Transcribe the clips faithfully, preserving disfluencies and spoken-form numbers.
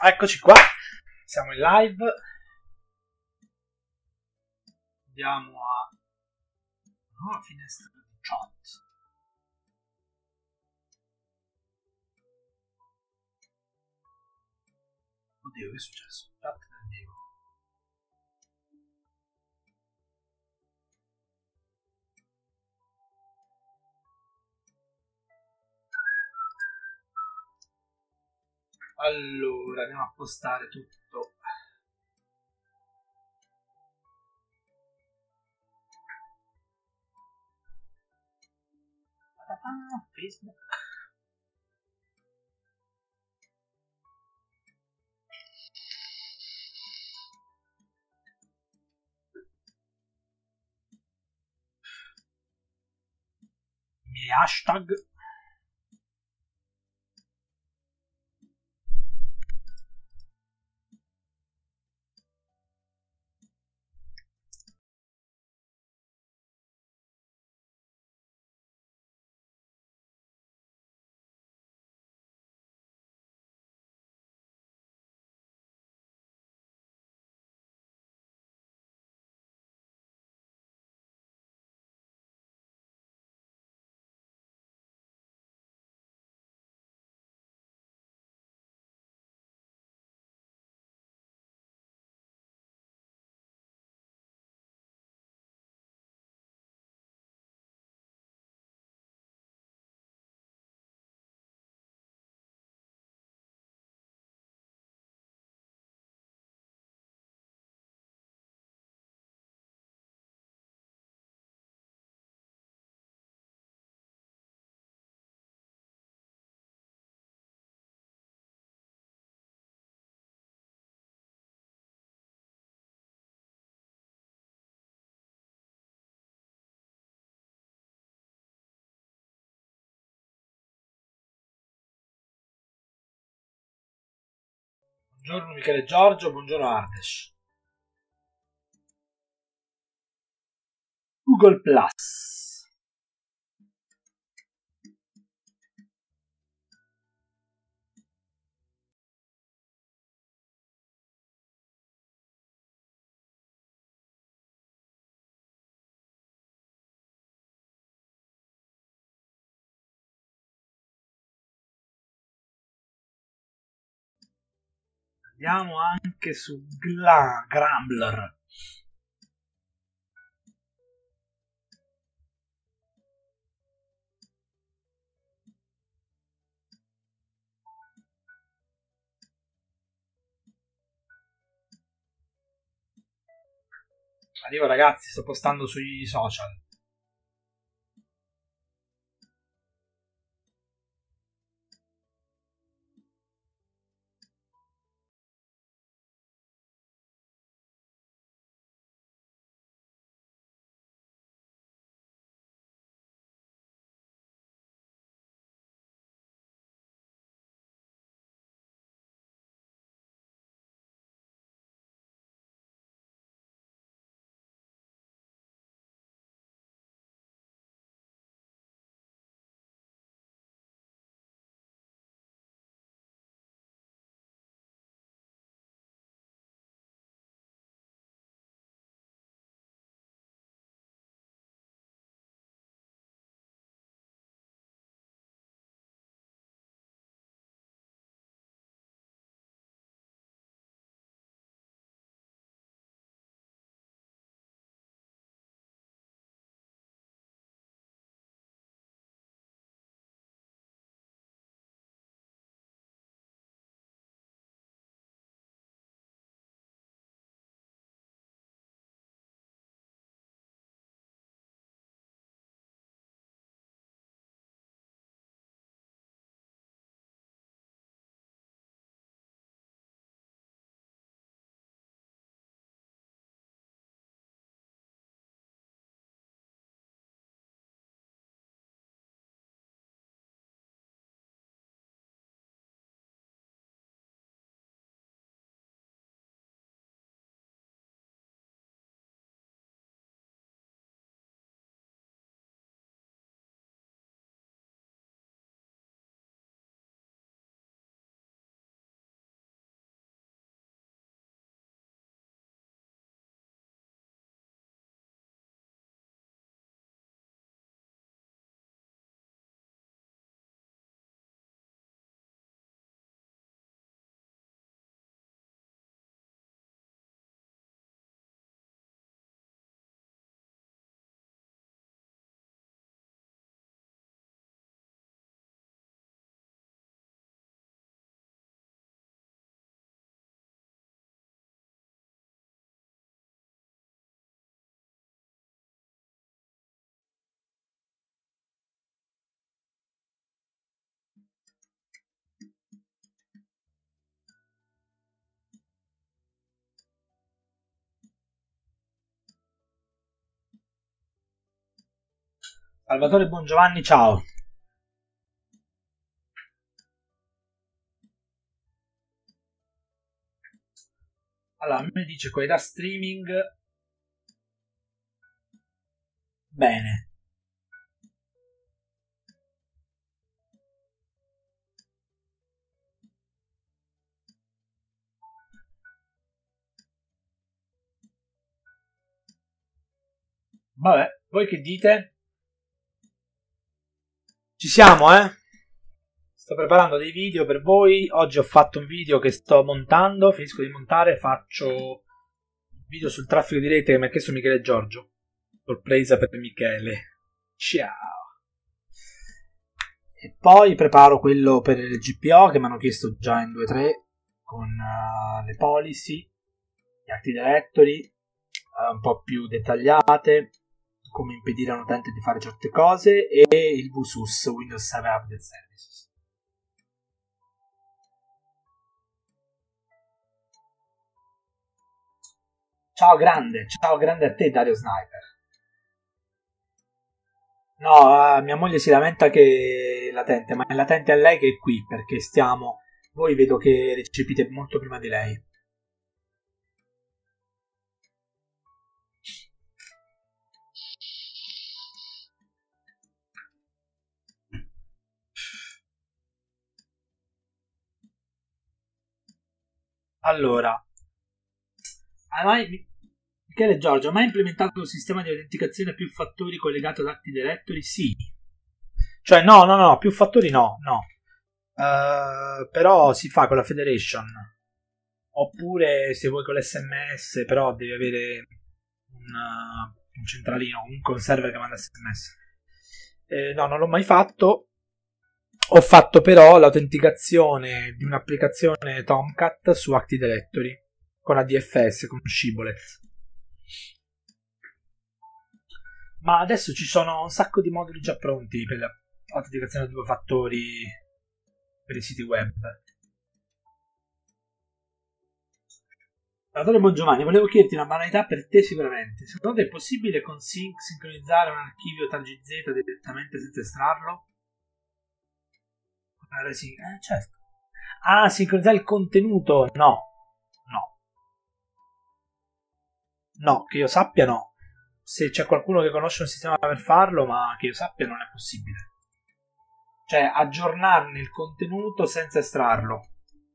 Eccoci qua, siamo in live. Andiamo a nuova finestra di chat. Oddio, che è successo? Chat del Dio. Allora, andiamo a postare tutto. Ah, Facebook. I miei hashtag. Buongiorno Michele Giorgio, buongiorno Ardesh. Google Plus. Andiamo anche su Gla- Grambler. Arrivo ragazzi, sto postando sui social. Salvatore Bongiovanni, ciao. Allora, a me dice qualità streaming. Bene. Vabbè, voi che dite? Ci siamo, eh? Sto preparando dei video per voi. Oggi ho fatto un video che sto montando. Finisco di montare. Faccio un video sul traffico di rete che mi ha chiesto Michele Giorgio. Sorpresa per Michele. Ciao. E poi preparo quello per il G P O che mi hanno chiesto già in due tre con uh, le policy, gli Active Directory uh, un po' più dettagliate, come impedire a un utente di fare certe cose, e il W S U S, Windows sette Update Services. Ciao grande, ciao grande a te Dario Sniper. No, uh, mia moglie si lamenta che è latente, ma è latente a lei che è qui, perché stiamo... Voi vedo che recepite molto prima di lei. Allora, hai mai... Michele Giorgio, hai mai implementato un sistema di autenticazione a più fattori collegato ad Active Directory? Sì. Cioè, no, no, no, più fattori no, no. Uh, però si fa con la Federation. Oppure se vuoi con l'S M S, però devi avere un, un centralino, comunque un server che manda S M S. Eh, no, non l'ho mai fatto. Ho fatto però l'autenticazione di un'applicazione Tomcat su Active Directory con A D F S, con Shibboleth. Ma adesso ci sono un sacco di moduli già pronti per l'autenticazione a due fattori per i siti web. Salvatore Bongiovanni, volevo chiederti una banalità per te sicuramente. Secondo te è possibile con Sync sincronizzare un archivio tal G Z direttamente senza estrarlo? Eh, certo. Ah, sincronizzare il contenuto? No. No. No, che io sappia no. Se c'è qualcuno che conosce un sistema per farlo, ma che io sappia non è possibile. Cioè, aggiornarne il contenuto senza estrarlo.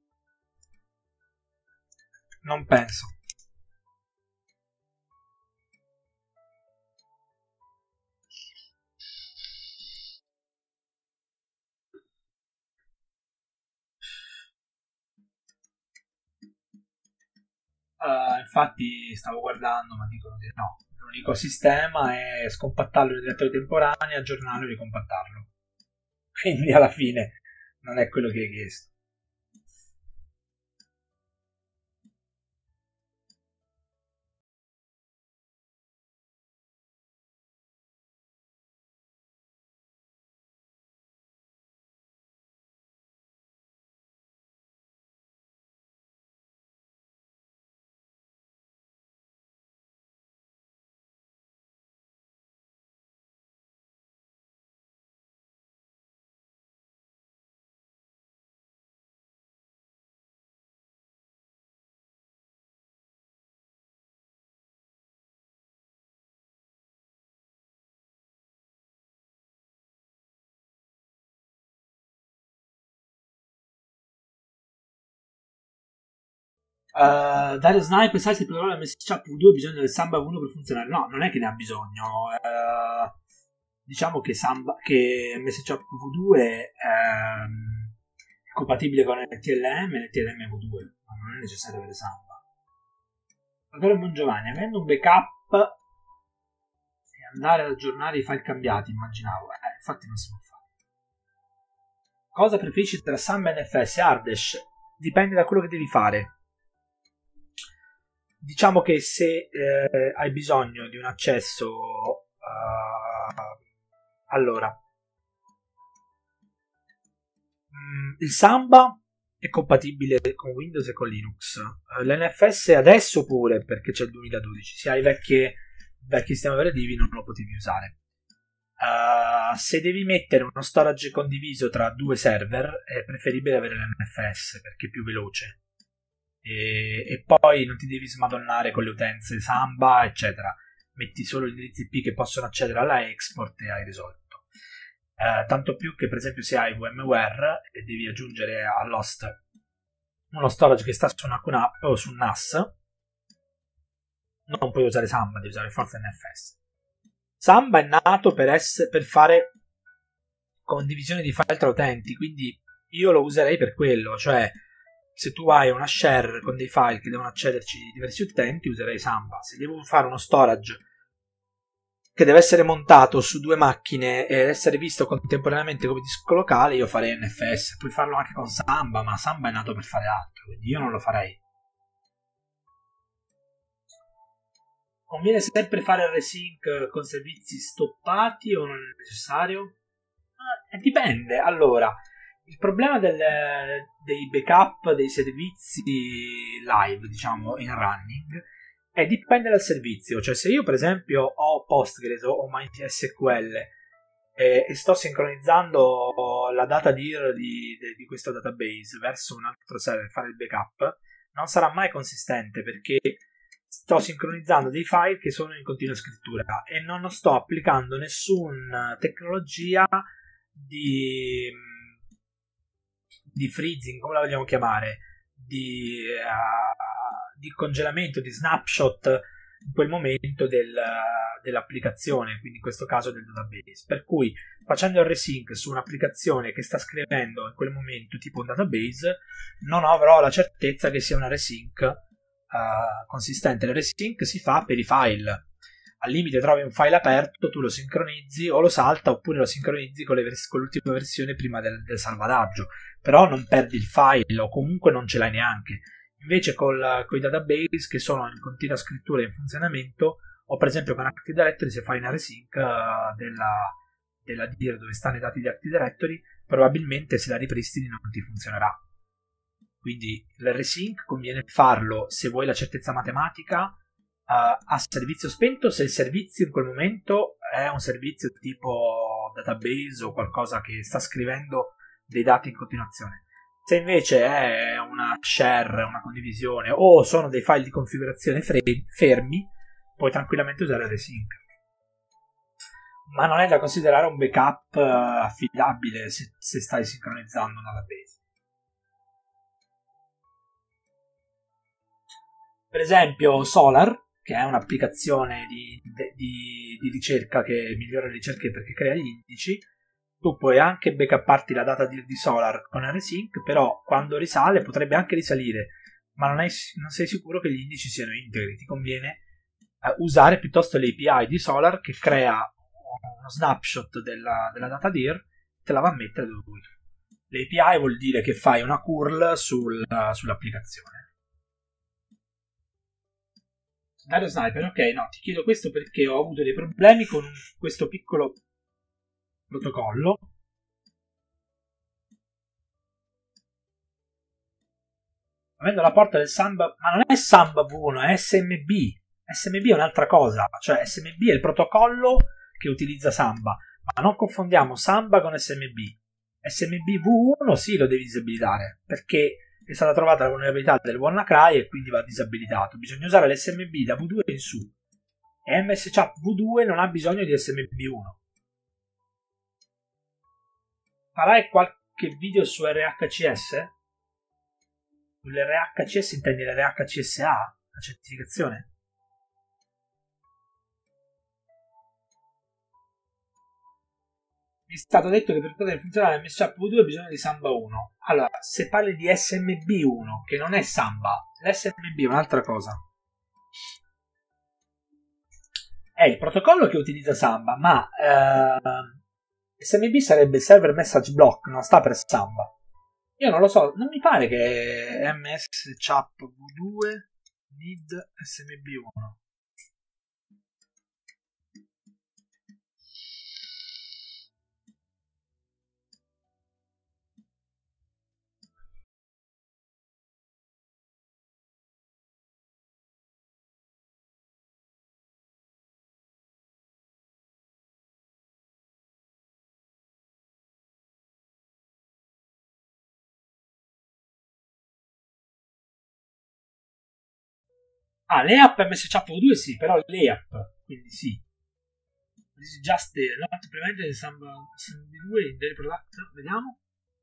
Non penso. Uh, infatti stavo guardando, ma dicono di no. L'unico sistema è scompattarlo in direttori temporanei, aggiornarlo e ricompattarlo. Quindi alla fine non è quello che hai chiesto. Uh, Dario Sniper, sai se per ora M S C V due ha bisogno del Samba V uno per funzionare? No, non è che ne ha bisogno. Uh, diciamo che, Samba, che M S C V due um, è compatibile con L T L M e L T L M V due, ma non è necessario avere Samba. Allora, Bongiovanni, avendo un backup e andare ad aggiornare i file cambiati, immaginavo. Eh, infatti non si può fare. Cosa preferisci tra Samba e N F S? Ardesh? Dipende da quello che devi fare. Diciamo che se eh, hai bisogno di un accesso uh, allora mh, il Samba è compatibile con Windows e con Linux, uh, l'N F S adesso pure perché c'è il duemiladodici, se hai vecchie, vecchi sistemi operativi non lo potevi usare. Uh, se devi mettere uno storage condiviso tra due server è preferibile avere l'N F S perché è più veloce e, e poi non ti devi smadonnare con le utenze Samba eccetera, metti solo gli indirizzi I P che possono accedere alla export e hai risolto. Uh, tanto più che per esempio se hai VMware e devi aggiungere all'host uno storage che sta su una Q NAP o su un N A S, non puoi usare Samba, devi usare forza N F S. Samba è nato per, essere, per fare condivisione di file tra utenti, quindi io lo userei per quello, cioè se tu hai una share con dei file che devono accederci diversi utenti, userei Samba. Se devo fare uno storage che deve essere montato su due macchine ed essere visto contemporaneamente come disco locale, io farei N F S. Puoi farlo anche con Samba, ma Samba è nato per fare altro, quindi io non lo farei. Conviene sempre fare il resync con servizi stoppati o non è necessario? Eh, dipende. Allora, il problema del, dei backup dei servizi live, diciamo, in running, è dipende dal servizio. Cioè, se io per esempio ho Postgres o MySQL e, e sto sincronizzando la data dir di, di, di questo database verso un altro server per fare il backup, non sarà mai consistente perché sto sincronizzando dei file che sono in continua scrittura e non sto applicando nessuna tecnologia di, di freezing, come la vogliamo chiamare, di, uh, di congelamento, di snapshot in quel momento del, dell'applicazione, quindi in questo caso del database. Per cui facendo il resync su un'applicazione che sta scrivendo in quel momento tipo un database, non avrò la certezza che sia una resync Uh, consistente. Il resync si fa per i file, al limite trovi un file aperto, tu lo sincronizzi o lo salta oppure lo sincronizzi con, le vers- con l'ultima versione prima del, del salvataggio, però non perdi il file o comunque non ce l'hai neanche. Invece con i database che sono in continua scrittura e in funzionamento, o per esempio con Active Directory, se fai una resync uh, della, della dir dove stanno i dati di Active Directory, probabilmente se la ripristini non ti funzionerà. Quindi il resync conviene farlo se vuoi la certezza matematica uh, a servizio spento, se il servizio in quel momento è un servizio tipo database o qualcosa che sta scrivendo dei dati in continuazione. Se invece è una share, una condivisione o sono dei file di configurazione fre- fermi, puoi tranquillamente usare il resync. Ma non è da considerare un backup uh, affidabile se, se stai sincronizzando un database. Per esempio Solar, che è un'applicazione di, di, di ricerca che migliora le ricerche perché crea gli indici, tu puoi anche backupparti la data di, di Solar con resync, però quando risale potrebbe anche risalire, ma non, è, non sei sicuro che gli indici siano integri. Ti conviene eh, usare piuttosto l'A P I di Solar che crea uno snapshot della, della data dir, te la va a mettere dove vuoi tu. L'A P I vuol dire che fai una curl sul, sull'applicazione. Dario Sniper, ok, no, ti chiedo questo perché ho avuto dei problemi con questo piccolo protocollo. Avendo la porta del Samba, ma non è Samba V uno, è S M B. S M B è un'altra cosa, cioè S M B è il protocollo che utilizza Samba, ma non confondiamo Samba con S M B. S M B V uno sì lo devi disabilitare, perché è stata trovata la vulnerabilità del WannaCry e quindi va disabilitato. Bisogna usare l'S M B da V due in su. E M S Chat V due non ha bisogno di S M B uno. Farai qualche video su R H C S? Sull'R H C S intendi l'R H C S A? La certificazione? Mi è stato detto che per poter funzionare M S Chat V due bisogna di Samba uno. Allora, se parli di S M B uno, che non è Samba, l'S M B è un'altra cosa. È il protocollo che utilizza Samba, ma eh, S M B sarebbe il server message block, non sta per Samba. Io non lo so, non mi pare che M S Chat V due need S M B uno. Ah, le app M S C H A P V due sì, però le app, quindi sì. This is just the not implemented in some, some due in their product. Vediamo.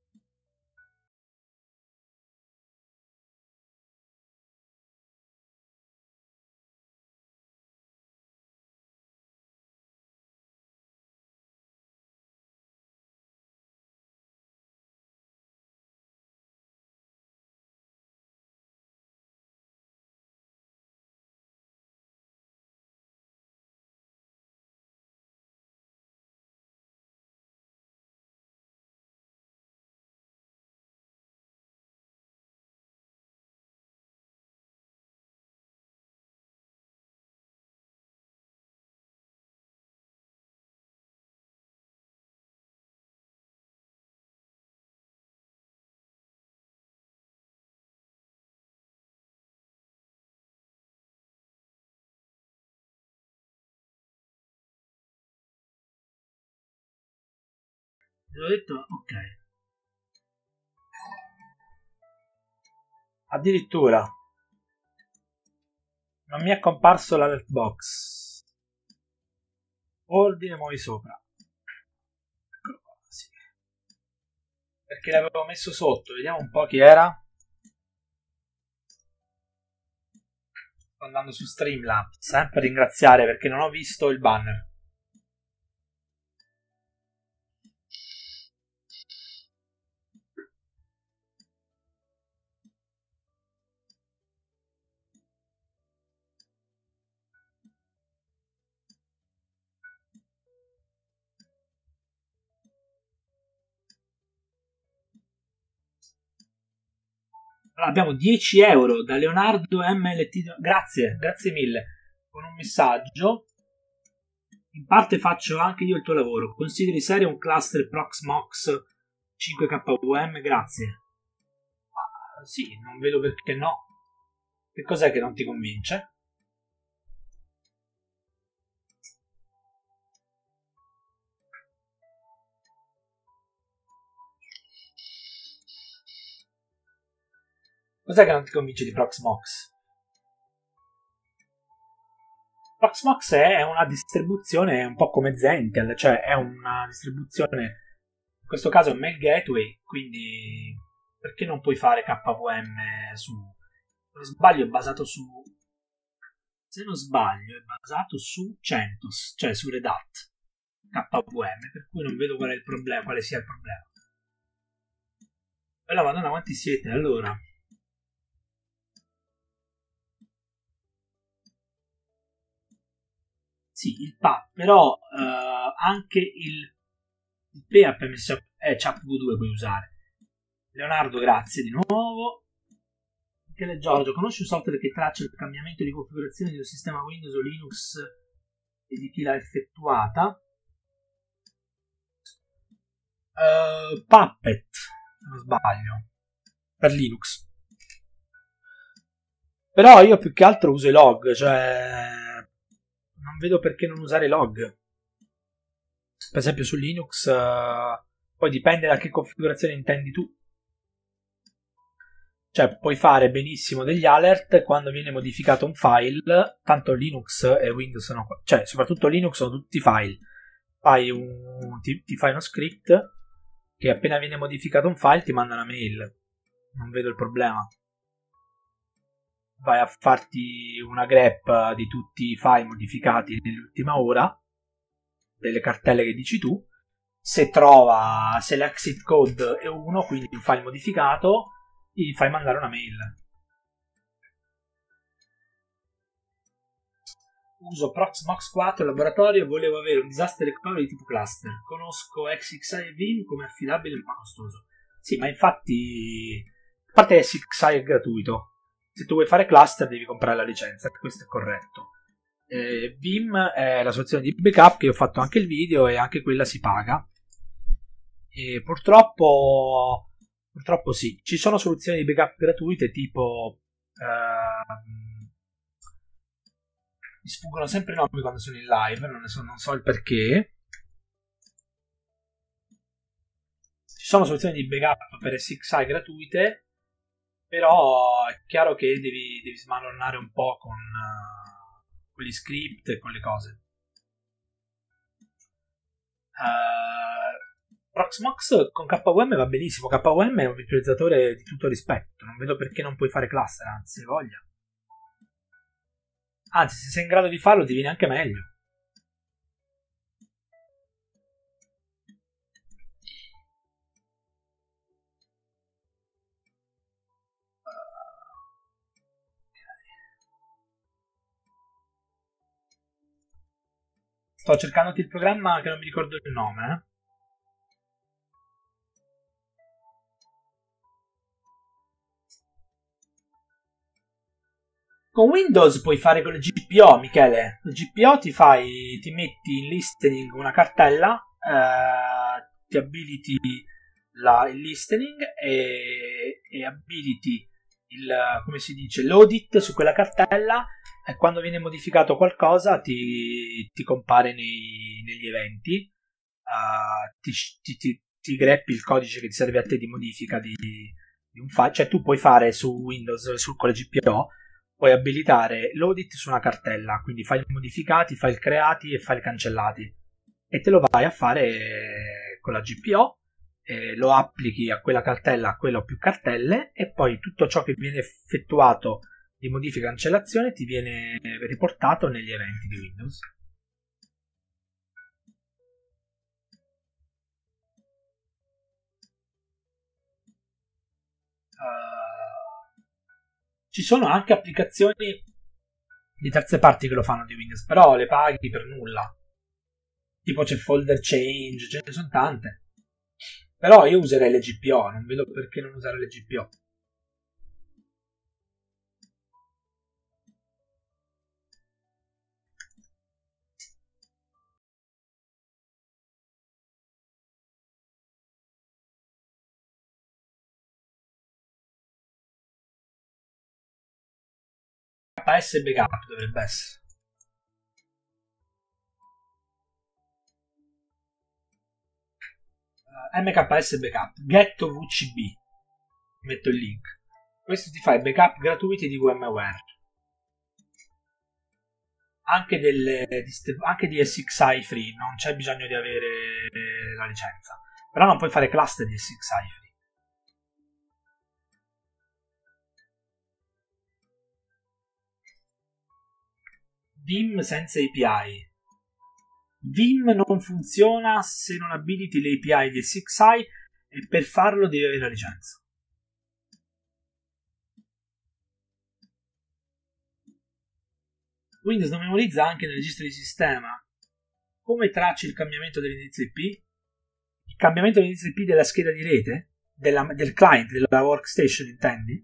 L'ho detto, ok. Addirittura non mi è comparso l'alert box. Ordine, muovi sopra. Eccolo qua, sì. Perché l'avevo messo sotto, vediamo un po' chi era. Sto andando su Streamlabs, sempre per ringraziare perché non ho visto il banner. Allora, abbiamo dieci euro da Leonardo M L T. Grazie, grazie mille. Con un messaggio. In parte faccio anche io il tuo lavoro. Consideri serio un cluster Proxmox cinque K V M? Grazie. Ah, sì, non vedo perché no. Che cos'è che non ti convince? Cos'è che non ti convince di Proxmox? Proxmox è una distribuzione un po' come Zentel, cioè è una distribuzione, in questo caso è un mail gateway, quindi perché non puoi fare K V M su, se non sbaglio è basato su, se non sbaglio è basato su CentOS, cioè su Red Hat K V M, per cui non vedo qual è il problema, quale sia il problema. Allora, madonna, quanti siete? Allora, sì, il P A, però eh, anche il, il P A P M S C H A P V due puoi usare. Leonardo, grazie di nuovo. Michele Giorgio, conosci un software che traccia il cambiamento di configurazione di un sistema Windows o Linux e di chi l'ha effettuata? Uh, Puppet, se non sbaglio, per Linux. Però io più che altro uso i log, cioè non vedo perché non usare i log. Per esempio su Linux, uh, poi dipende da che configurazione intendi tu. Cioè puoi fare benissimo degli alert quando viene modificato un file, tanto Linux e Windows sono, cioè soprattutto Linux sono tutti file. Fai un, ti, ti fai uno script che appena viene modificato un file ti manda una mail. Non vedo il problema. Vai a farti una grep di tutti i file modificati nell'ultima ora, delle cartelle che dici tu. Se trova, se l'exit code è uno, quindi un file modificato, gli fai mandare una mail. Uso Proxmox quattro in laboratorio e volevo avere un disaster recovery di tipo cluster. Conosco X X I e Vim come affidabile ma costoso. Sì, ma infatti, a parte X X I è gratuito. Se tu vuoi fare cluster devi comprare la licenza, questo è corretto. Eh, Vim è la soluzione di backup che ho fatto anche il video e anche quella si paga. E purtroppo, purtroppo sì, ci sono soluzioni di backup gratuite tipo... Ehm, mi sfuggono sempre i nomi quando sono in live, non, ne so, non so il perché. Ci sono soluzioni di backup per S X I gratuite, però è chiaro che devi, devi smalornare un po' con, uh, con gli script e con le cose. Uh, Proxmox con K V M va benissimo. K V M è un virtualizzatore di tutto rispetto. Non vedo perché non puoi fare cluster, anzi, voglia. Anzi, se sei in grado di farlo, diviene anche meglio. Sto cercandoti il programma che non mi ricordo il nome, eh. Con Windows puoi fare con le G P O, Michele. Le G P O ti fai, ti metti in listening una cartella, eh, ti abiliti la, il listening e, e abiliti il, come si dice, l'audit su quella cartella, e quando viene modificato qualcosa ti, ti compare nei, negli eventi, uh, ti, ti, ti, ti greppi il codice che ti serve a te di modifica di, di un file. Cioè tu puoi fare su Windows, su, con le G P O, puoi abilitare l'audit su una cartella, quindi file modificati, file creati e file cancellati, e te lo vai a fare con la G P O, eh, lo applichi a quella cartella, a quella o più cartelle, e poi tutto ciò che viene effettuato di modifica e cancellazione ti viene riportato negli eventi di Windows. Uh, ci sono anche applicazioni di terze parti che lo fanno di Windows, però le paghi per nulla. Tipo c'è Folder Change, ce ne sono tante. Però io userei le G P O, non vedo perché non usare le G P O. K S Backup dovrebbe essere. Uh, M K S Backup, Ghetto V C B. Metto il link. Questo ti fa i backup gratuiti di VMware. Anche, delle, anche di S X I free, non c'è bisogno di avere la licenza. Però non puoi fare cluster di S X I free. Vim senza A P I. Vim non funziona se non abiliti le A P I di S X I, e per farlo devi avere la licenza. Windows non memorizza anche nel registro di sistema. Come tracci il cambiamento dell'indirizzo I P? Il cambiamento dell'indirizzo I P della scheda di rete? Della, del client, della workstation, intendi?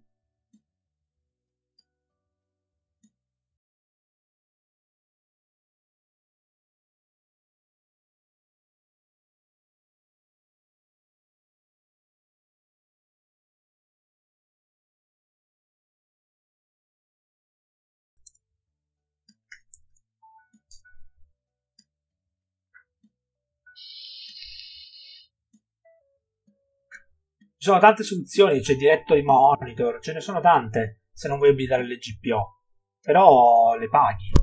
Ci sono tante soluzioni, c'è Directory Monitor, ce ne sono tante se non vuoi abilitare le G P O, però le paghi.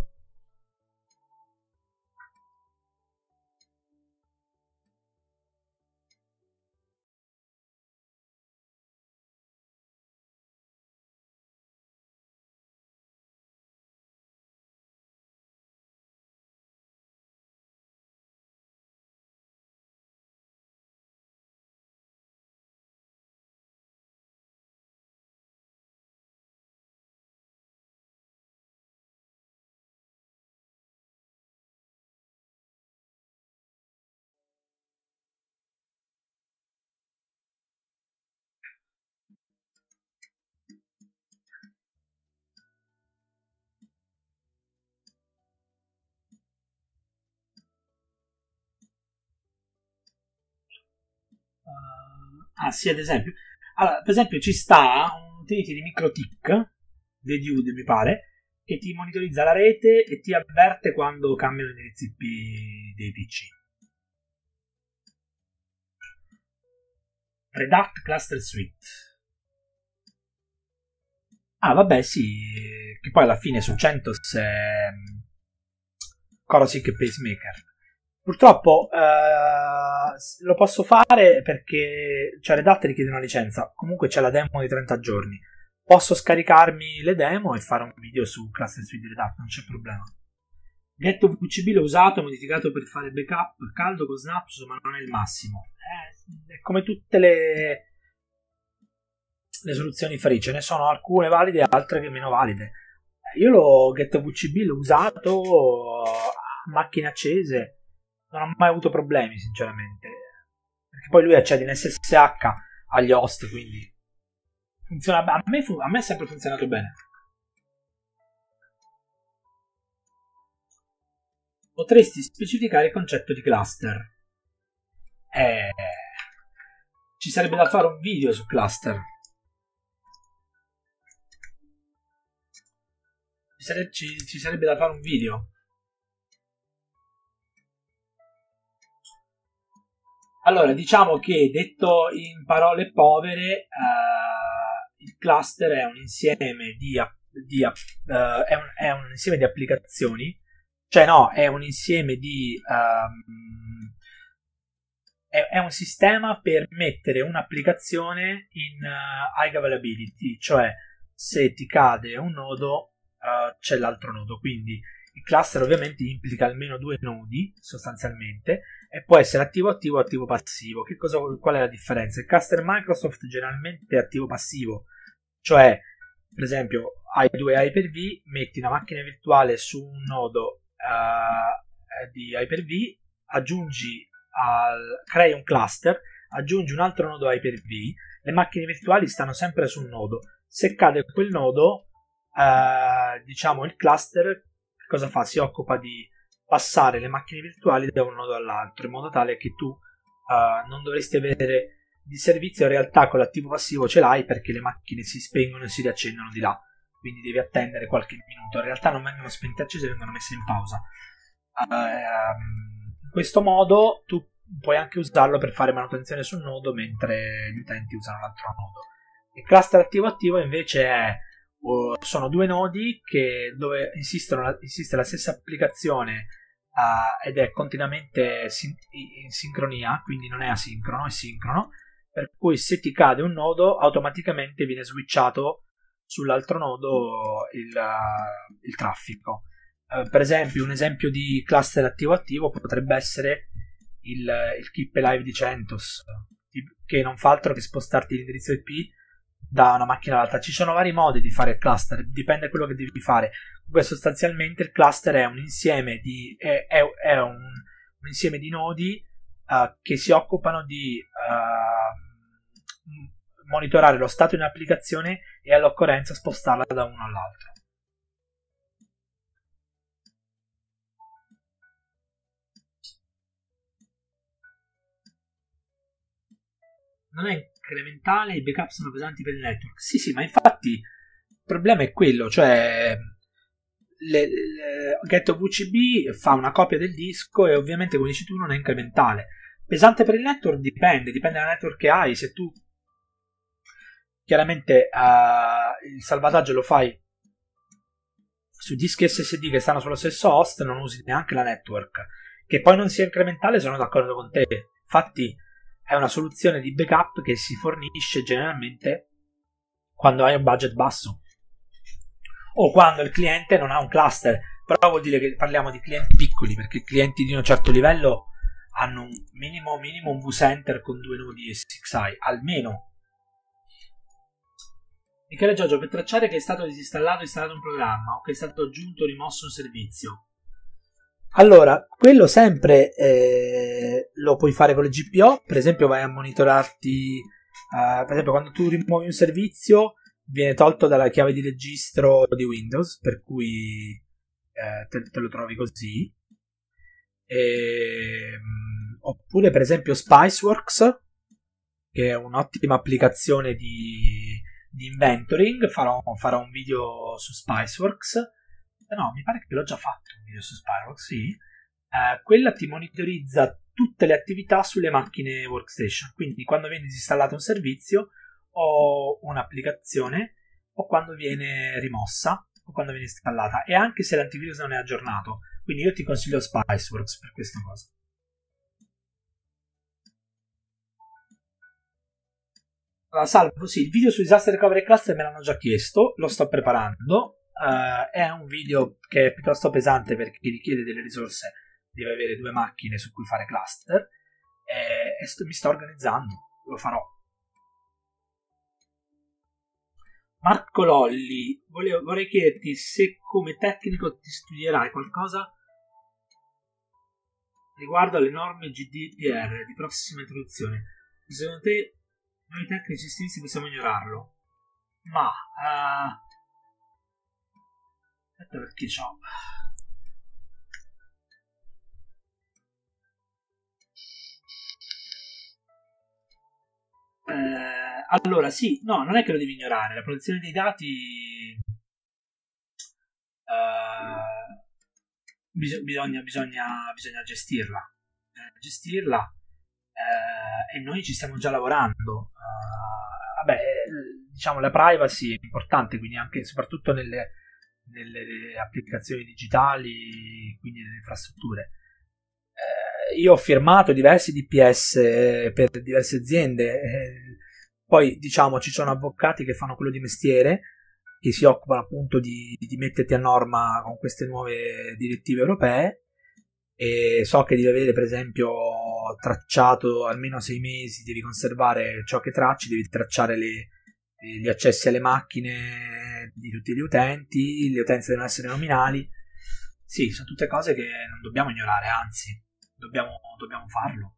Uh, ah sì, ad esempio. Allora, per esempio ci sta un utility di MikroTik, Vdude mi pare, che ti monitorizza la rete e ti avverte quando cambiano l'indirizzo I P dei P C. Red Hat Cluster Suite. Ah, vabbè, sì, che poi alla fine su CentOS è Corosic e Pacemaker. Purtroppo eh, lo posso fare perché cioè, Red Hat richiede una licenza. Comunque c'è la demo di trenta giorni. Posso scaricarmi le demo e fare un video su Cluster Suite di Red Hat, non c'è problema. GetVCB l'ho usato, modificato per fare backup caldo con Snaps, ma non è il massimo. Eh, è come tutte le, le soluzioni free, ce ne sono alcune valide e altre che meno valide. Io lo GetVCB l'ho usato a macchine accese, non ho mai avuto problemi sinceramente, perché poi lui accede in S S H agli host, quindi funziona. A me, a me è sempre funzionato bene. Potresti specificare il concetto di cluster? Eh, ci sarebbe da fare un video su cluster. Ci, sare- ci, ci sarebbe da fare un video. Allora, diciamo che detto in parole povere, eh, il cluster è un insieme di, di uh, è, un, è un insieme di applicazioni, cioè no, è un insieme di um, è, è un sistema per mettere un'applicazione in uh, high availability, cioè se ti cade un nodo uh, c'è l'altro nodo, quindi il cluster ovviamente implica almeno due nodi sostanzialmente e può essere attivo attivo attivo passivo. Che cosa, qual è la differenza? Il cluster Microsoft generalmente è attivo passivo, cioè per esempio hai due Hyper-V, metti una macchina virtuale su un nodo uh, di Hyper-V, aggiungi al, crei un cluster, aggiungi un altro nodo Hyper-V, le macchine virtuali stanno sempre su un nodo. Se cade quel nodo, uh, diciamo il cluster cosa fa? Si occupa di passare le macchine virtuali da un nodo all'altro, in modo tale che tu uh, non dovresti avere di servizio. In realtà con l'attivo passivo ce l'hai perché le macchine si spengono e si riaccendono di là, quindi devi attendere qualche minuto. In realtà non vengono spente e accese, vengono messe in pausa. Uh, in questo modo tu puoi anche usarlo per fare manutenzione sul nodo mentre gli utenti usano l'altro nodo. Il cluster attivo-attivo invece è sono due nodi che, dove insistono, insiste la stessa applicazione uh, ed è continuamente sin- in sincronia, quindi non è asincrono, è sincrono, per cui se ti cade un nodo automaticamente viene switchato sull'altro nodo il, uh, il traffico. Uh, per esempio, un esempio di cluster attivo-attivo potrebbe essere il, il Keep Alive di CentOS, che non fa altro che spostarti l'indirizzo I P da una macchina all'altra. Ci sono vari modi di fare il cluster, dipende da quello che devi fare. Comunque sostanzialmente il cluster è un insieme di è, è, è un, un insieme di nodi uh, che si occupano di uh, monitorare lo stato di un'applicazione e all'occorrenza spostarla da uno all'altro. Non è incrementale, i backup sono pesanti per il network. Sì, sì, ma infatti il problema è quello, cioè le, le, GetVCB fa una copia del disco e ovviamente, come dici tu, non è incrementale. Pesante per il network dipende, dipende dal network che hai. Se tu chiaramente uh, il salvataggio lo fai su dischi S S D che stanno sullo stesso host, non usi neanche la network. Che poi non sia incrementale, sono d'accordo con te. Infatti è una soluzione di backup che si fornisce generalmente quando hai un budget basso o quando il cliente non ha un cluster, però vuol dire che parliamo di clienti piccoli, perché clienti di un certo livello hanno un minimo minimo un vCenter con due nodi S X I almeno. Michele Giorgio, per tracciare che è stato disinstallato o installato un programma o che è stato aggiunto o rimosso un servizio. Allora, quello sempre eh, lo puoi fare con le G P O. Per esempio vai a monitorarti uh, per esempio quando tu rimuovi un servizio viene tolto dalla chiave di registro di Windows, per cui eh, te, te lo trovi così. E, um, oppure per esempio Spiceworks, che è un'ottima applicazione di, di inventoring. Farò, farò un video su Spiceworks. No, mi pare che l'ho già fatto un video su Spiceworks, sì. Eh, quella ti monitorizza tutte le attività sulle macchine workstation, quindi quando viene disinstallato un servizio o un'applicazione o quando viene rimossa o quando viene installata, e anche se l'antivirus non è aggiornato. Quindi io ti consiglio Spiceworks per questa cosa. Allora, salvo, sì, il video su Disaster Recovery Cluster me l'hanno già chiesto, lo sto preparando. Uh, è un video che è piuttosto pesante perché richiede delle risorse, deve avere due macchine su cui fare cluster, e, e sto, mi sto organizzando, lo farò. Marco Lolli, volevo, vorrei chiederti se come tecnico ti studierai qualcosa riguardo alle norme G D P R di prossima introduzione. Secondo te noi tecnici stessi possiamo ignorarlo? Ma uh, aspetta, perché c'ho eh, allora sì, no, non è che lo devi ignorare. La protezione dei dati eh, bis- bisogna, bisogna, bisogna gestirla bisogna gestirla eh, e noi ci stiamo già lavorando. Uh, vabbè, diciamo, la privacy è importante, quindi anche e soprattutto nelle, nelle applicazioni digitali, quindi nelle infrastrutture. Eh, io ho firmato diversi D P S per diverse aziende, eh, poi diciamo ci sono avvocati che fanno quello di mestiere, che si occupano appunto di, di metterti a norma con queste nuove direttive europee, e so che devi avere per esempio tracciato almeno sei mesi, devi conservare ciò che tracci, devi tracciare le, gli accessi alle macchine di tutti gli utenti, le utenze devono essere nominali. Sì, sono tutte cose che non dobbiamo ignorare, anzi dobbiamo, dobbiamo farlo.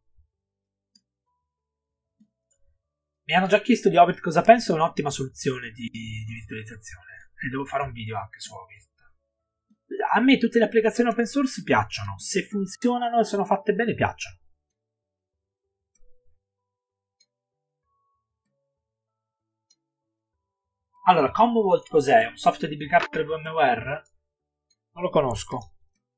Mi hanno già chiesto di Orbit cosa penso, è un'ottima soluzione di, di virtualizzazione, e devo fare un video anche su Orbit. A me tutte le applicazioni open source piacciono, se funzionano e sono fatte bene piacciono. Allora, Commvault cos'è? Un software di backup per VMware? Non lo conosco.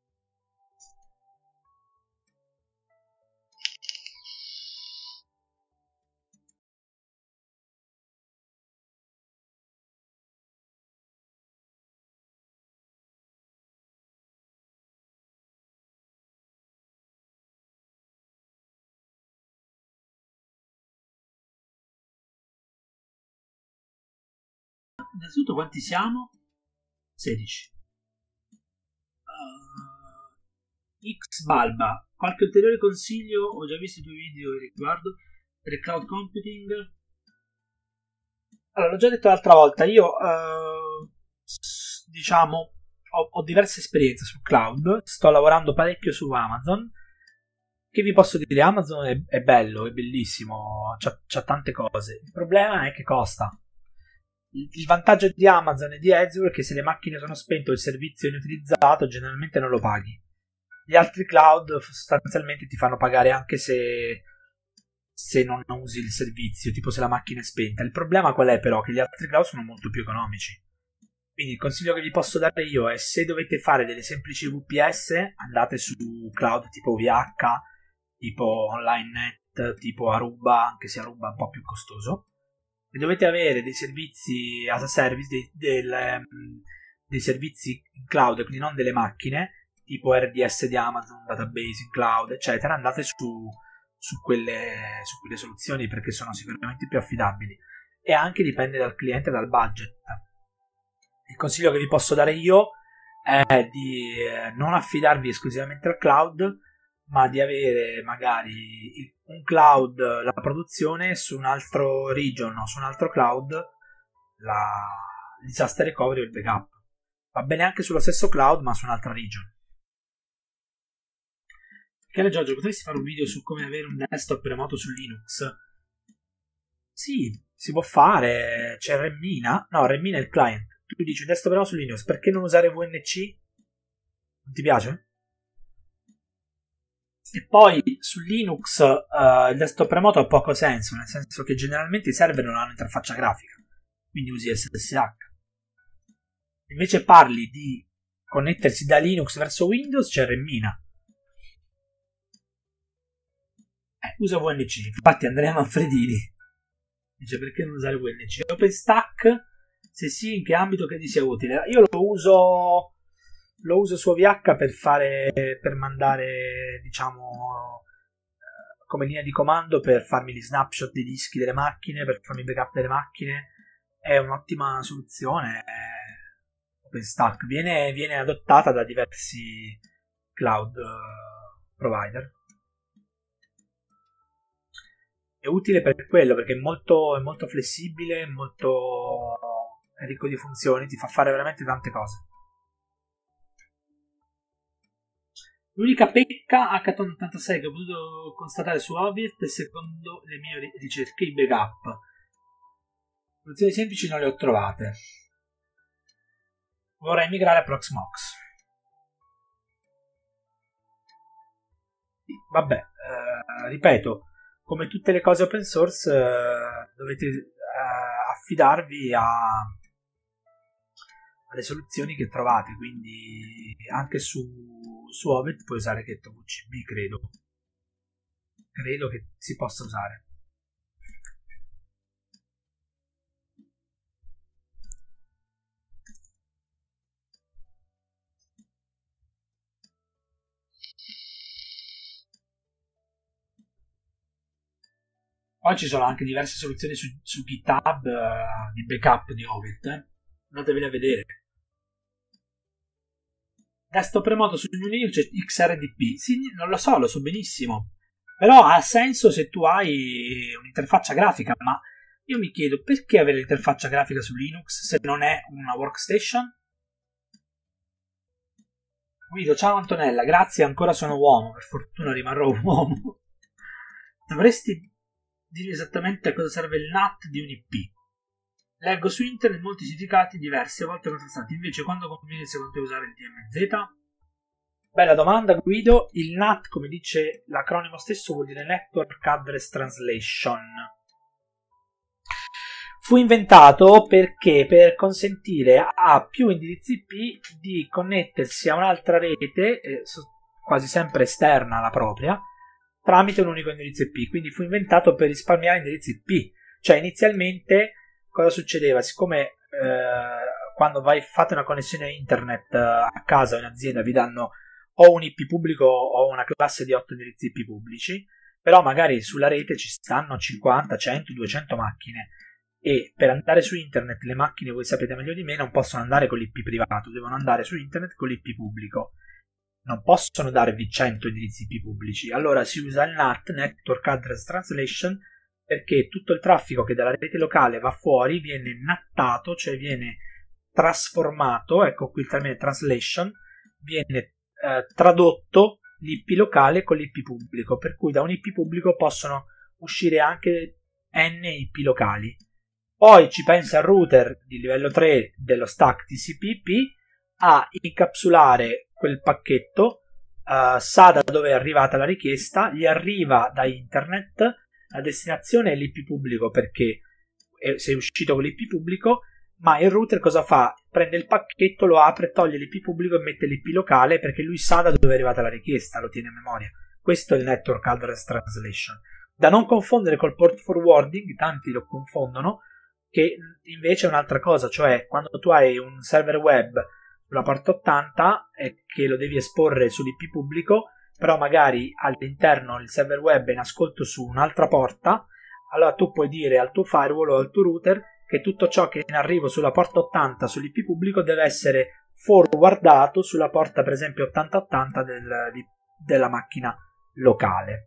Innanzitutto quanti siamo? sedici. Uh, X Balba, qualche ulteriore consiglio? Ho già visto i tuoi video riguardo per il cloud computing. Allora, l'ho già detto l'altra volta, io uh, diciamo ho, ho diverse esperienze sul cloud, sto lavorando parecchio su Amazon. Che vi posso dire? Amazon è, è bello, è bellissimo, c'ha, c'ha tante cose. Il problema è che costa. Il vantaggio di Amazon e di Azure è che se le macchine sono spente o il servizio è inutilizzato, generalmente non lo paghi. Gli altri cloud sostanzialmente ti fanno pagare anche se, se non usi il servizio, tipo se la macchina è spenta. Il problema qual è però? Che gli altri cloud sono molto più economici. Quindi il consiglio che vi posso dare io è: se dovete fare delle semplici V P S, andate su cloud tipo O V H, tipo OnlineNet, tipo Aruba, anche se Aruba è un po' più costoso. E dovete avere dei servizi as a service, dei, del, um, dei servizi in cloud, quindi non delle macchine, tipo R D S di Amazon, database in cloud, eccetera. Andate su, su, quelle, su quelle soluzioni, perché sono sicuramente più affidabili. E anche dipende dal cliente e dal budget. Il consiglio che vi posso dare io è di non affidarvi esclusivamente al cloud, ma di avere magari un cloud, la produzione, su un altro region o su un altro cloud la disaster recovery o il backup. Va bene anche sullo stesso cloud, ma su un'altra region. Michele Giorgio, potresti fare un video su come avere un desktop remoto su Linux? Sì, si può fare. C'è Remmina. No, Remmina è il client. Tu dici un desktop remoto su Linux, perché non usare V N C? Non ti piace? E poi su Linux uh, il desktop remoto ha poco senso, nel senso che generalmente i server non hanno interfaccia grafica, quindi usi S S H. Invece parli di connettersi da Linux verso Windows, c'è Remmina. Eh, usa V N C, infatti Andrea Manfredini dice: perché non usare V N C? OpenStack Se sì, in che ambito credi sia utile? Io lo uso, lo uso su O V H per fare, per mandare, diciamo, eh, come linea di comando per farmi gli snapshot dei dischi delle macchine, per farmi backup delle macchine. È un'ottima soluzione. OpenStack viene, viene adottata da diversi cloud provider. È utile per quello, perché è molto, è molto flessibile, è molto è ricco di funzioni, ti fa fare veramente tante cose. L'unica pecca H ottantasei che ho potuto constatare su Orbit, secondo le mie ricerche, i backup. Soluzioni semplici non le ho trovate. Vorrei migrare a Proxmox. Vabbè, eh, ripeto, come tutte le cose open source, eh, dovete eh, affidarvi a, alle soluzioni che trovate, quindi anche su, su Ovid puoi usare GetVCB, credo. Credo che si possa usare. Poi ci sono anche diverse soluzioni su, su GitHub uh, di backup di Ovid. Eh? Andatevele a vedere. Desktop remoto su Linux c'è X R D P. Sì, non lo so, lo so benissimo. Però ha senso se tu hai un'interfaccia grafica, ma io mi chiedo perché avere l'interfaccia grafica su Linux se non è una workstation? Guido, ciao Antonella, grazie, ancora sono uomo, per fortuna rimarrò uomo. Dovresti dire esattamente a cosa serve il N A T di un I P. Leggo su internet molti significati diversi, a volte contrastanti. Invece, quando conviene secondo te usare il D M Z? Bella domanda, Guido. Il N A T, come dice l'acronimo stesso, vuol dire Network Address Translation. Fu inventato perché per consentire a più indirizzi I P di connettersi a un'altra rete, eh, quasi sempre esterna alla propria, tramite un unico indirizzo I P. Quindi fu inventato per risparmiare indirizzi I P. Cioè, inizialmente cosa succedeva? Siccome eh, quando vai, fate una connessione a internet eh, a casa o in azienda vi danno o un I P pubblico o una classe di otto indirizzi I P pubblici, però magari sulla rete ci stanno cinquanta, cento, duecento macchine e per andare su internet le macchine, voi sapete meglio di me, non possono andare con l'I P privato, devono andare su internet con l'I P pubblico. Non possono darvi cento indirizzi I P pubblici. Allora si usa il N A T, Network Address Translation, perché tutto il traffico che dalla rete locale va fuori viene nattato, cioè viene trasformato, ecco qui il termine translation, viene eh, tradotto l'I P locale con l'I P pubblico, per cui da un I P pubblico possono uscire anche N I P locali. Poi ci pensa il router di livello tre dello stack T C P I P a incapsulare quel pacchetto, uh, sa da dove è arrivata la richiesta, gli arriva da internet, la destinazione è l'I P pubblico perché sei uscito con l'I P pubblico, ma il router cosa fa? Prende il pacchetto, lo apre, toglie l'I P pubblico e mette l'I P locale perché lui sa da dove è arrivata la richiesta, lo tiene a memoria. Questo è il Network Address Translation. Da non confondere col port forwarding, tanti lo confondono, che invece è un'altra cosa, cioè quando tu hai un server web sulla porta ottanta e che lo devi esporre sull'I P pubblico, però magari all'interno il server web è in ascolto su un'altra porta, allora tu puoi dire al tuo firewall o al tuo router che tutto ciò che è in arrivo sulla porta ottanta sull'I P pubblico deve essere forwardato sulla porta per esempio ottanta ottanta del, di, della macchina locale.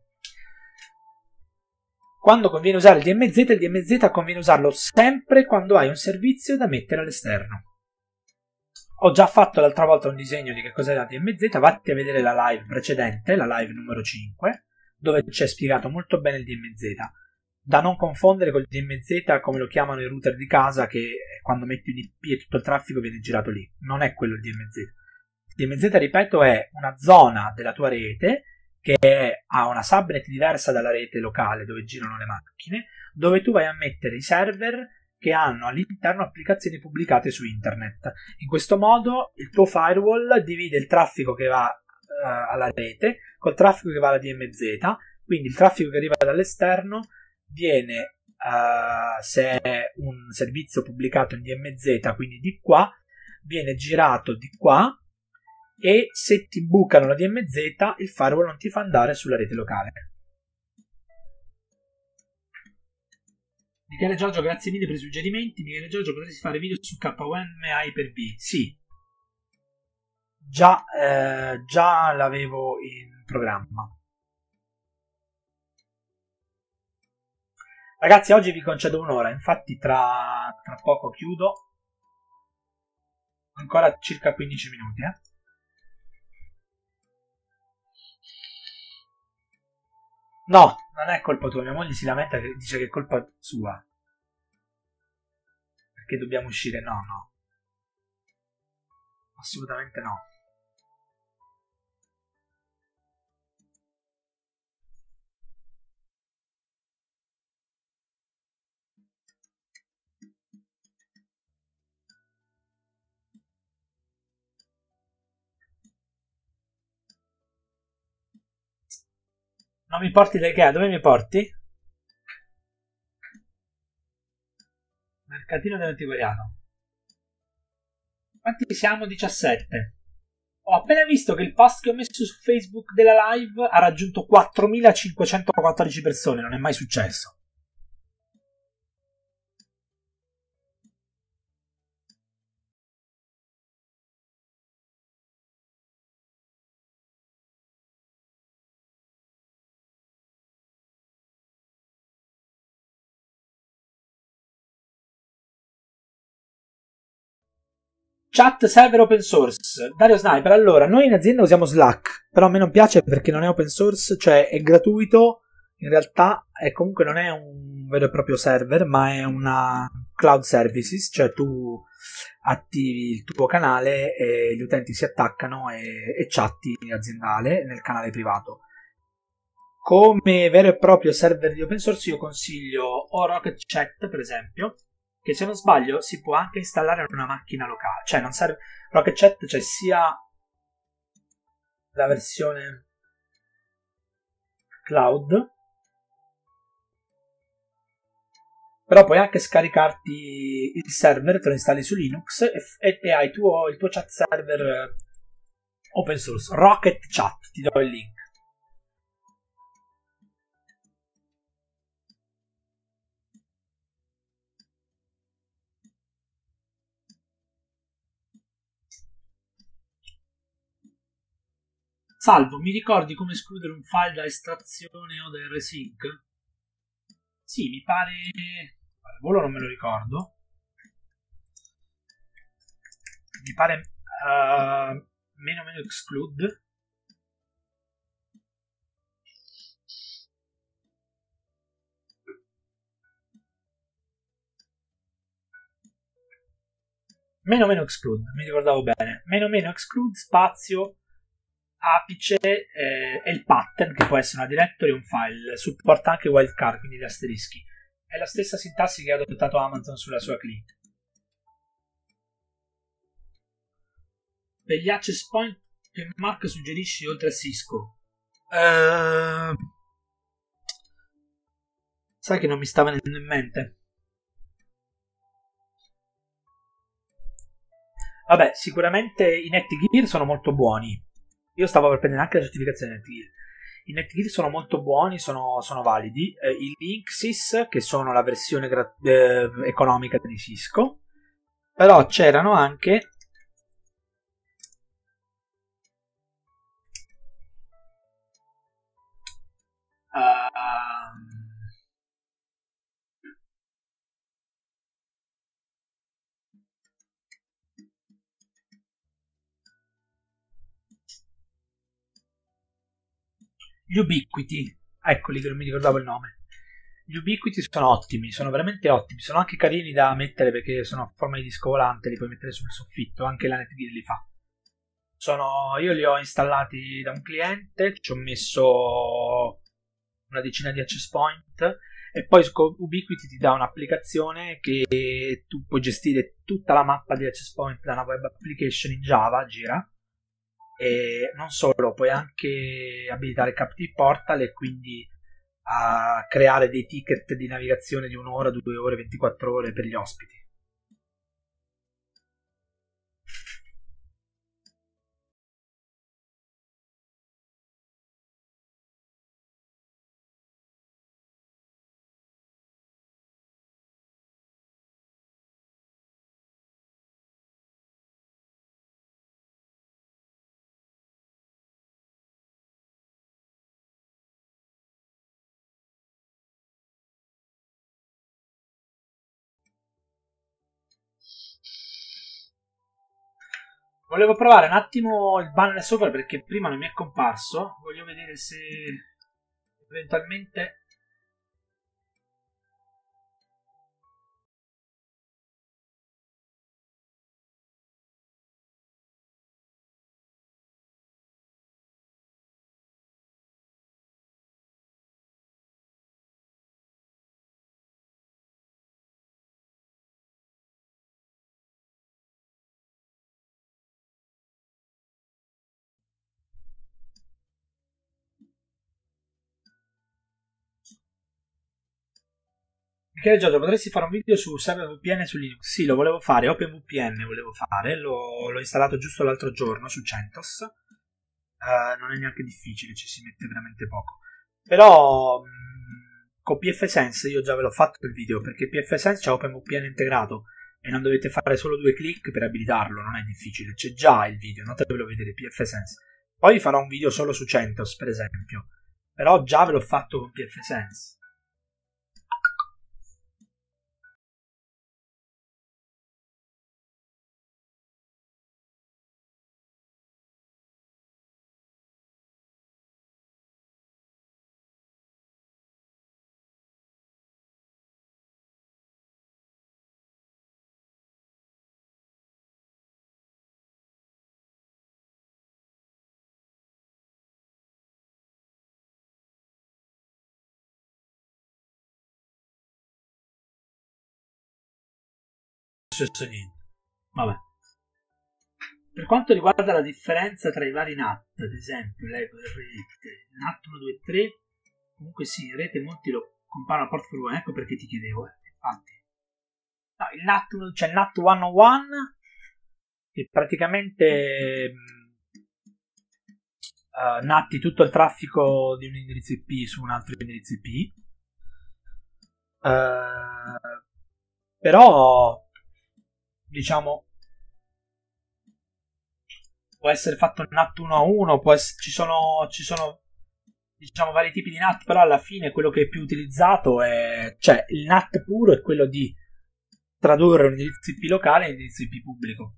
Quando conviene usare il D M Z, il D M Z conviene usarlo sempre quando hai un servizio da mettere all'esterno. Ho già fatto l'altra volta un disegno di che cos'è la D M Z, vatti a vedere la live precedente, la live numero cinque, dove c'è spiegato molto bene il D M Z. Da non confondere col D M Z come lo chiamano i router di casa, che quando metti un I P e tutto il traffico viene girato lì. Non è quello il D M Z. Il D M Z, ripeto, è una zona della tua rete che è, ha una subnet diversa dalla rete locale dove girano le macchine, dove tu vai a mettere i server che hanno all'interno applicazioni pubblicate su internet. In questo modo il tuo firewall divide il traffico che va uh, alla rete col traffico che va alla D M Z, quindi il traffico che arriva dall'esterno viene uh, se è un servizio pubblicato in D M Z, quindi di qua, viene girato di qua, e se ti bucano la D M Z il firewall non ti fa andare sulla rete locale. Michele Giorgio, grazie mille per i suggerimenti. Michele Giorgio, potresti fare video su K U M Hyper-V? Sì, già, eh, già l'avevo in programma. Ragazzi, oggi vi concedo un'ora, infatti tra, tra poco chiudo, ancora circa quindici minuti, eh. No, non è colpa tua, mia moglie si lamenta che dice che è colpa sua. Perché dobbiamo uscire? No, no. Assolutamente no. Non mi porti da Ikea? Dove mi porti? Mercatino dell'antiquariato. Quanti siamo? diciassette. Ho appena visto che il post che ho messo su Facebook della live ha raggiunto quattromilacinquecentoquattordici persone. Non è mai successo. Chat server open source. Dario Sniper, allora, noi in azienda usiamo Slack, però a me non piace perché non è open source, cioè è gratuito, in realtà è comunque non è un vero e proprio server, ma è una cloud services, cioè tu attivi il tuo canale e gli utenti si attaccano e, e chatti aziendale nel canale privato. Come vero e proprio server di open source io consiglio o Rocket Chat, per esempio, che se non sbaglio si può anche installare in una macchina locale, cioè non serve Rocket Chat, c'è cioè sia la versione cloud, però puoi anche scaricarti il server, te lo installi su Linux e, e hai tuo, il tuo chat server open source. Rocket Chat, ti do il link. Salvo, mi ricordi come escludere un file da estrazione o da rsync? Sì, mi pare... al volo non me lo ricordo. Mi pare... Uh, meno meno exclude. Meno meno exclude, mi ricordavo bene. Meno meno exclude, spazio... apice eh, e il pattern, che può essere una directory o un file, supporta anche wildcard, quindi gli asterischi. È la stessa sintassi che ha adottato Amazon sulla sua CLI. Per gli access point che Mark suggerisci oltre a Cisco? Uh, sai che non mi sta venendo in mente? Vabbè, sicuramente i Netgear sono molto buoni. Io stavo per prendere anche la certificazione Netgear. I Netgear sono molto buoni, sono, sono validi. Eh, I Linksys, che sono la versione gra- eh, economica di Cisco, però c'erano anche uh, gli Ubiquiti, eccoli che non mi ricordavo il nome. Gli Ubiquiti sono ottimi, sono veramente ottimi, sono anche carini da mettere perché sono a forma di disco volante, li puoi mettere sul soffitto, anche la Netgear li fa. Sono, io li ho installati da un cliente, ci ho messo una decina di access point e poi Ubiquiti ti dà un'applicazione che tu puoi gestire tutta la mappa di access point da una web application in Java, gira. E non solo, puoi anche abilitare Captive Portal e quindi a creare dei ticket di navigazione di un'ora, due ore, ventiquattro ore per gli ospiti. Volevo provare un attimo il banner sopra perché prima non mi è comparso. Voglio vedere se eventualmente... Michele Giorgio, potresti fare un video su CyberVPN e su Linux? Sì, lo volevo fare, OpenVPN volevo fare, l'ho, l'ho installato giusto l'altro giorno su CentOS. Uh, non è neanche difficile, ci si mette veramente poco. Però mh, con pfSense io già ve l'ho fatto il video, perché pfSense c'è OpenVPN integrato e non dovete fare solo due clic per abilitarlo, non è difficile, c'è già il video, andatevelo a vedere, pfSense. Poi farò un video solo su CentOS, per esempio, però già ve l'ho fatto con pfSense. Successo niente. Vabbè. Per quanto riguarda la differenza tra i vari N A T, ad esempio l'Eco del rete, N A T uno, due, tre, comunque sì, in rete molti lo comparano a Port uno, ecco perché ti chiedevo, eh. Infatti. No, il N A T, c'è il N A T centouno, che praticamente uh, natti tutto il traffico di un indirizzo I P su un altro indirizzo I P. Uh, però diciamo può essere fatto N A T uno a uno, può essere, ci sono ci sono diciamo vari tipi di N A T, però alla fine quello che è più utilizzato è, cioè il N A T puro è quello di tradurre un indirizzo I P locale in indirizzo I P pubblico.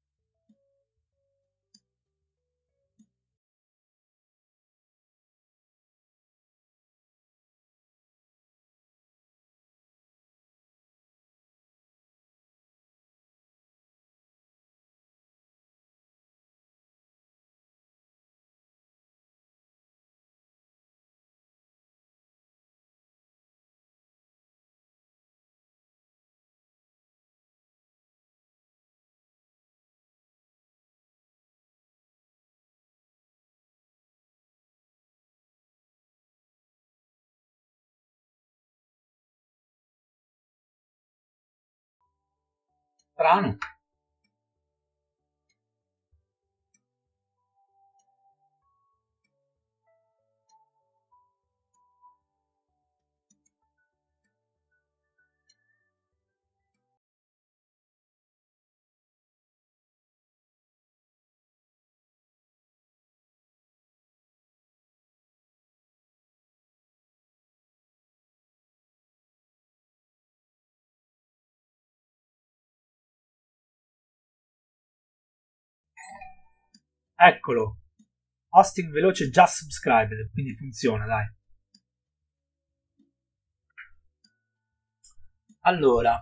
Strano. Eccolo, hosting veloce just subscribed, quindi funziona, dai. Allora,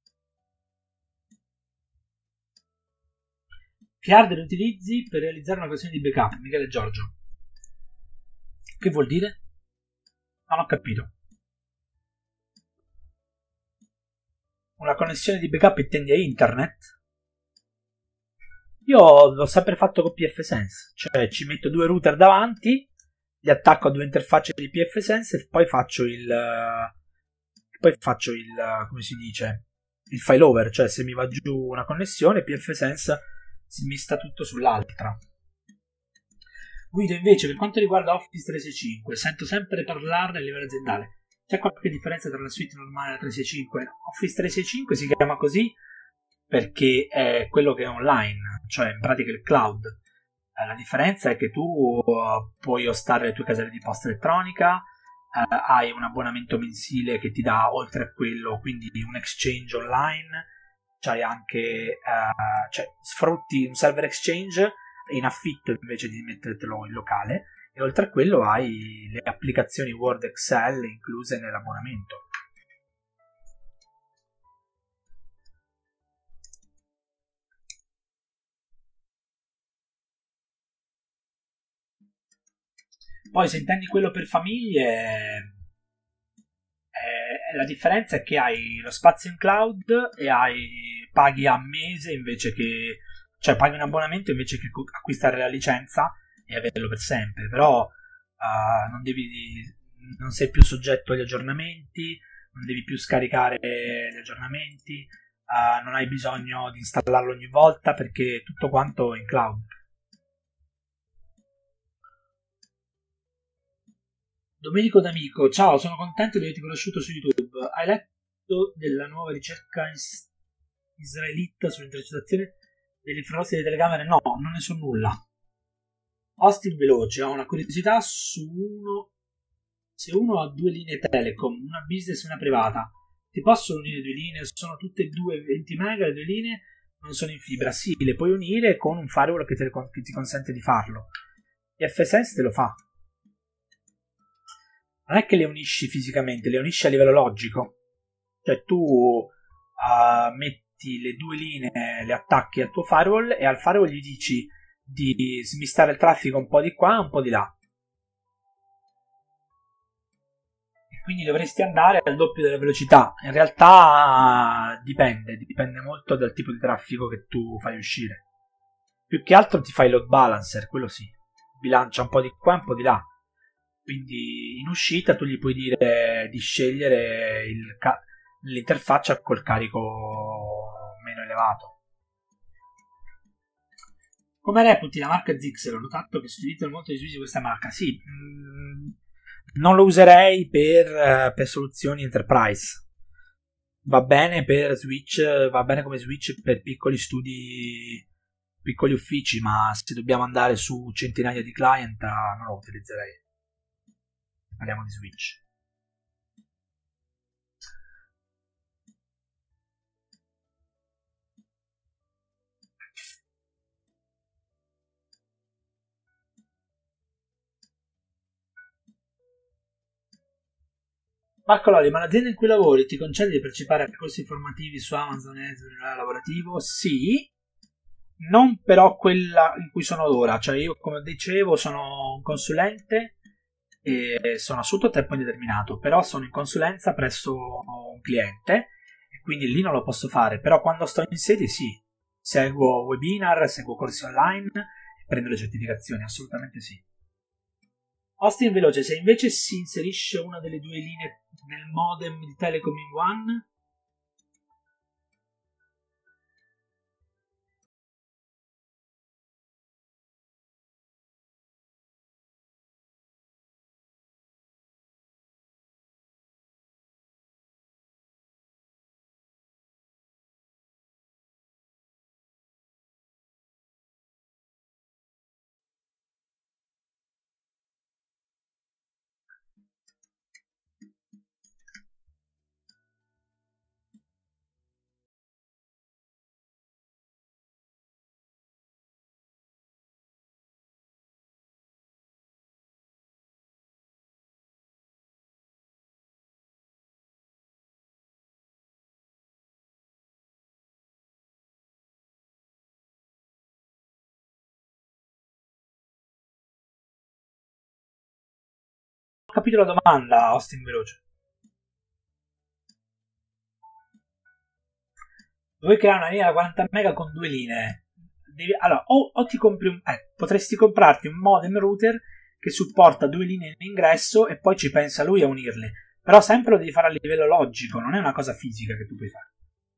che hardware utilizzi per realizzare una versione di backup? Michele Giorgio. Che vuol dire? Non ho capito. Una connessione di backup intendi a internet? Io l'ho sempre fatto con pfSense, cioè ci metto due router davanti li attacco a due interfacce di pfSense e poi faccio il poi faccio il come si dice il failover, cioè se mi va giù una connessione pfSense si mista tutto sull'altra. Guido, invece, per quanto riguarda Office trecentosessantacinque, sento sempre parlarne a livello aziendale. C'è qualche differenza tra la suite normale e la trecentosessantacinque? Office trecentosessantacinque si chiama così perché è quello che è online, cioè in pratica il cloud. Eh, la differenza è che tu uh, puoi ostare le tue caselle di posta elettronica, uh, hai un abbonamento mensile che ti dà oltre a quello, quindi un exchange online, c'hai anche, uh, cioè sfrutti un server exchange in affitto invece di mettertelo in locale, e oltre a quello hai le applicazioni Word, Excel incluse nell'abbonamento. Poi se intendi quello per famiglie, eh, la differenza è che hai lo spazio in cloud e hai, paghi a mese invece che, cioè paghi un abbonamento invece che acquistare la licenza e averlo per sempre. Però uh, non devi, non sei più soggetto agli aggiornamenti, non devi più scaricare gli aggiornamenti, uh, non hai bisogno di installarlo ogni volta perché tutto quanto è in cloud. Domenico D'Amico, ciao, sono contento di averti conosciuto su YouTube. Hai letto della nuova ricerca is- israelita sull'intercettazione delle infrarossi delle telecamere? No, non ne so nulla. Austin veloce, ho una curiosità su uno. Se uno ha due linee telecom, una business e una privata, ti possono unire due linee? Sono tutte e due venti mega le due linee? Non sono in fibra? Sì, le puoi unire con un firewall che, te, che ti consente di farlo. pfSense te lo fa. Non è che le unisci fisicamente, le unisci a livello logico. Cioè tu uh, metti le due linee, le attacchi al tuo firewall e al firewall gli dici di smistare il traffico un po' di qua e un po' di là. E quindi dovresti andare al doppio della velocità. In realtà dipende, dipende molto dal tipo di traffico che tu fai uscire. Più che altro ti fai load balancer, quello sì. Bilancia un po' di qua e un po' di là. Quindi in uscita tu gli puoi dire di scegliere il ca- l'interfaccia col carico meno elevato. Come reputi la marca Zixel? Ho notato che si utilizzano molto di switch di questa marca. Sì, mh, non lo userei per, per soluzioni enterprise. Va bene per switch, va bene come switch per piccoli studi, piccoli uffici, ma se dobbiamo andare su centinaia di client non lo utilizzerei. Parliamo di switch. Marco Lolli, ma l'azienda in cui lavori ti concede di partecipare a corsi formativi su Amazon e Azure lavorativo? Sì, non però quella in cui sono ora. Cioè io, come dicevo, sono un consulente e sono assunto a tempo indeterminato, però sono in consulenza presso un cliente e quindi lì non lo posso fare. Però quando sto in sede sì, seguo webinar, seguo corsi online e prendo le certificazioni, assolutamente sì. Austin veloce, se invece si inserisce una delle due linee nel modem di Telecom in One, ho capito la domanda, Austin veloce. Vuoi creare una linea da quaranta mega con due linee? Devi, allora, o, o ti compri un, eh, potresti comprarti un modem router che supporta due linee in ingresso e poi ci pensa lui a unirle. Però sempre lo devi fare a livello logico, non è una cosa fisica che tu puoi fare.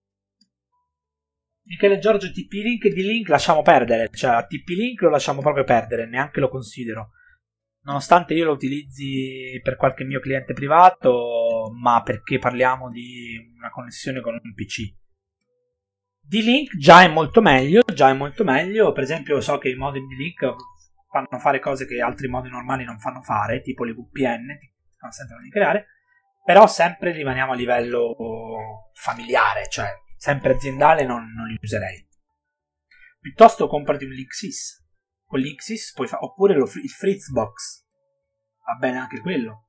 Michele Giorgio T P-Link, di Link lasciamo perdere, cioè T P-Link lo lasciamo proprio perdere, neanche lo considero. Nonostante io lo utilizzi per qualche mio cliente privato, ma perché parliamo di una connessione con un P C. D-Link già è molto meglio, già è molto meglio, per esempio so che i modem D-Link fanno fare cose che altri modem normali non fanno fare, tipo le V P N, che consentono di creare, però sempre rimaniamo a livello familiare, cioè sempre aziendale non, non li userei. Piuttosto comprati un Linksys. Con Linksys puoi fare, oppure lo, il Fritzbox, va bene anche quello.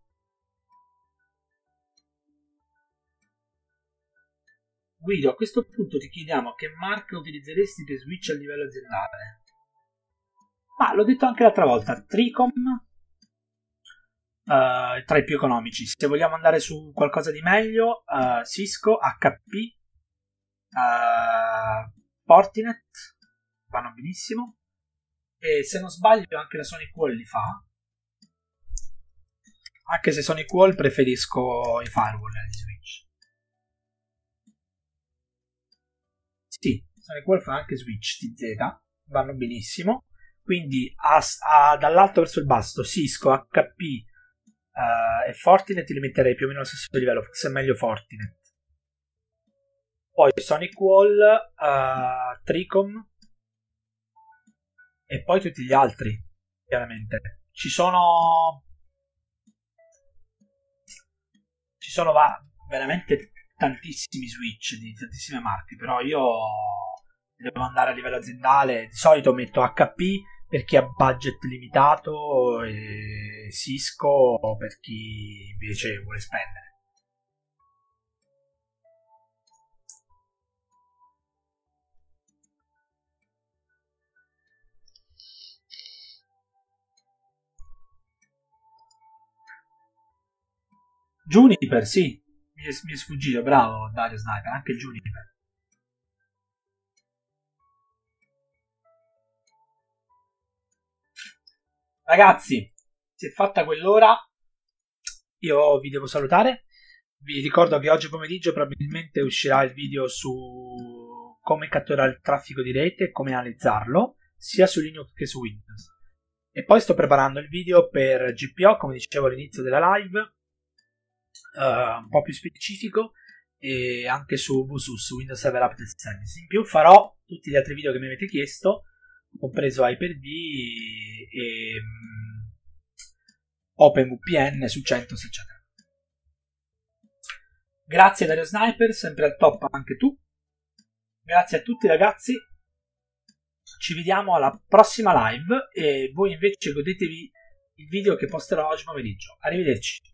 Guido, a questo punto ti chiediamo che marca utilizzeresti per switch a livello aziendale. Ma l'ho detto anche l'altra volta, Tricom, uh, tra i più economici. Se vogliamo andare su qualcosa di meglio, uh, Cisco, H P, uh, Fortinet, vanno benissimo. E se non sbaglio anche la SonicWall li fa. Anche se SonicWall preferisco i firewall negli switch. Sì, SonicWall fa anche switch T Z, vanno benissimo. Quindi a, a, dall'alto verso il basso Cisco, H P uh, e Fortinet li metterei più o meno allo stesso livello, forse è meglio Fortinet. Poi SonicWall, uh, Tricom e poi tutti gli altri, chiaramente. Ci sono ci sono va, veramente tantissimi switch di tantissime marche, però io devo andare a livello aziendale. Di solito metto H P per chi ha budget limitato e Cisco per chi invece vuole spendere. Juniper, sì, mi è, mi è sfuggito, bravo Dario Sniper, anche il Juniper. Ragazzi, si è fatta quell'ora, io vi devo salutare. Vi ricordo che oggi pomeriggio probabilmente uscirà il video su come catturare il traffico di rete e come analizzarlo, sia su Linux che su Windows. E poi sto preparando il video per G P O, come dicevo all'inizio della live, Uh, un po' più specifico, e anche su W S U S, Windows Server Update Service. In più farò tutti gli altri video che mi avete chiesto, compreso Hyper-V e um, OpenVPN su CentOS, eccetera. Grazie Dario Sniper, sempre al top anche tu. Grazie a tutti ragazzi, ci vediamo alla prossima live e voi invece godetevi il video che posterò oggi pomeriggio. Arrivederci.